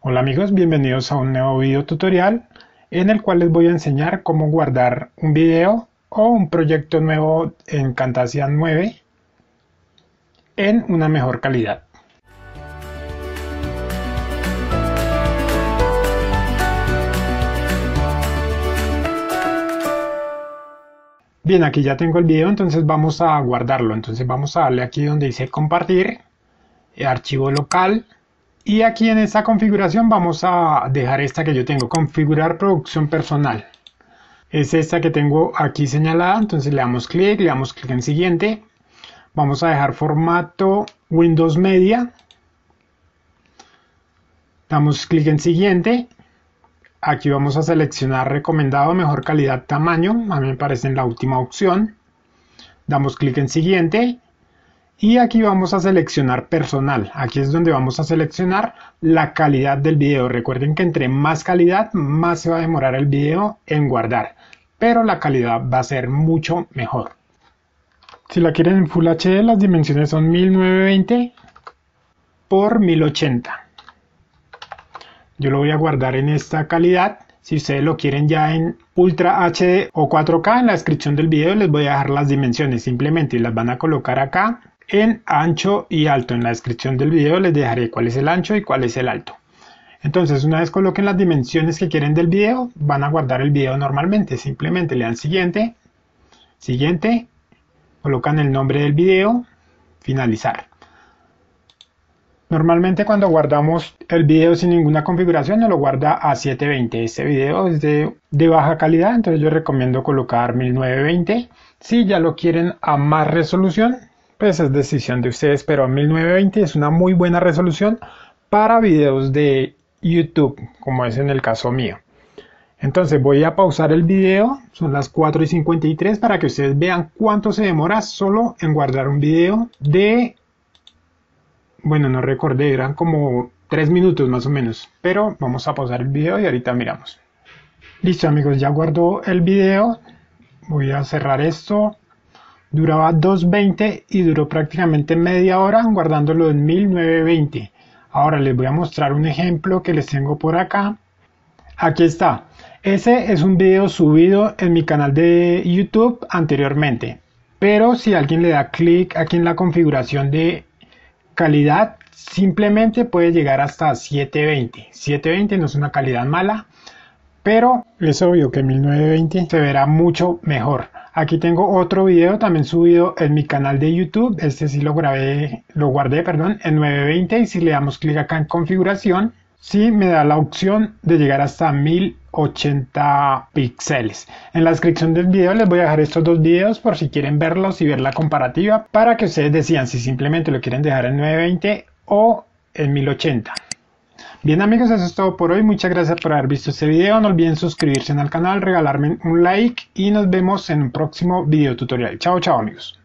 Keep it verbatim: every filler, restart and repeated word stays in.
Hola amigos, bienvenidos a un nuevo video tutorial en el cual les voy a enseñar cómo guardar un video o un proyecto nuevo en Camtasia nueve en una mejor calidad. Bien, aquí ya tengo el video, entonces vamos a guardarlo. Entonces vamos a darle aquí donde dice compartir, archivo local. Y aquí en esta configuración vamos a dejar esta que yo tengo, configurar producción personal. Es esta que tengo aquí señalada, entonces le damos clic, le damos clic en siguiente. Vamos a dejar formato Windows Media. Damos clic en siguiente. Aquí vamos a seleccionar recomendado, mejor calidad, tamaño. A mí me parece en la última opción. Damos clic en siguiente. Y aquí vamos a seleccionar personal. Aquí es donde vamos a seleccionar la calidad del video. Recuerden que entre más calidad, más se va a demorar el video en guardar. Pero la calidad va a ser mucho mejor. Si la quieren en Full H D, las dimensiones son mil novecientos veinte por mil ochenta. Yo lo voy a guardar en esta calidad. Si ustedes lo quieren ya en Ultra H D o cuatro K, en la descripción del video les voy a dejar las dimensiones. Simplemente las van a colocar acá en ancho y alto. En la descripción del video les dejaré cuál es el ancho y cuál es el alto. Entonces, una vez coloquen las dimensiones que quieren del video, van a guardar el video normalmente. Simplemente le dan siguiente, siguiente, colocan el nombre del video, finalizar. Normalmente cuando guardamos el video sin ninguna configuración nos lo guarda a setecientos veinte. Este video es de, de baja calidad, entonces yo recomiendo colocar mil novecientos veinte. Si ya lo quieren a más resolución, pues es decisión de ustedes, pero mil novecientos veinte es una muy buena resolución para videos de YouTube, como es en el caso mío. Entonces voy a pausar el video, son las cuatro y cincuenta y tres, para que ustedes vean cuánto se demora solo en guardar un video de... Bueno, no recordé, eran como tres minutos más o menos, pero vamos a pausar el video y ahorita miramos. Listo amigos, ya guardó el video, voy a cerrar esto. Duraba dos veinte y duró prácticamente media hora guardándolo en mil novecientos veinte. Ahora les voy a mostrar un ejemplo que les tengo por acá. Aquí está. Ese es un video subido en mi canal de YouTube anteriormente. Pero si alguien le da clic aquí en la configuración de calidad, simplemente puede llegar hasta setecientos veinte. setecientos veinte no es una calidad mala, pero es obvio que mil novecientos veinte se verá mucho mejor. Aquí tengo otro video también subido en mi canal de YouTube. Este sí lo grabé, lo guardé, perdón, en novecientos veinte, y si le damos clic acá en configuración, sí me da la opción de llegar hasta mil ochenta píxeles. En la descripción del video les voy a dejar estos dos videos por si quieren verlos y ver la comparativa, para que ustedes decidan si simplemente lo quieren dejar en novecientos veinte o en mil ochenta. Bien amigos, eso es todo por hoy. Muchas gracias por haber visto este video. No olviden suscribirse al canal, regalarme un like y nos vemos en un próximo video tutorial. Chao, chao amigos.